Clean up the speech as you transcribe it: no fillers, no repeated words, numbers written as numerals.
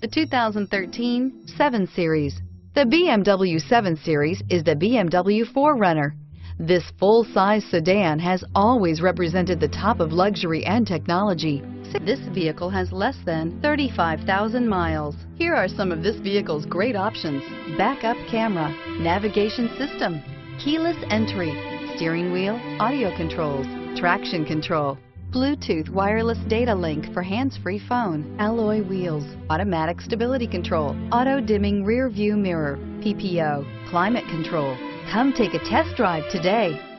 The 2013 7 Series. The BMW 7 Series is the BMW 4Runner. This full-size sedan has always represented the top of luxury and technology. This vehicle has less than 35,000 miles. Here are some of this vehicle's great options: backup camera, navigation system, keyless entry, steering wheel audio controls, traction control, Bluetooth wireless data link for hands-free phone, alloy wheels, automatic stability control, auto-dimming rear view mirror, PPO, climate control. Come take a test drive today.